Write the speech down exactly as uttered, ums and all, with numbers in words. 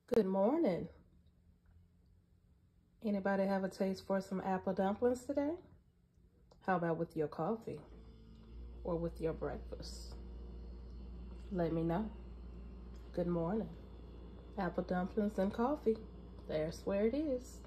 Good morning. Anybody have a taste for some apple dumplings today? How about with your coffee or with your breakfast? Let me know. Good morning. Apple dumplings and coffee. There's where it is.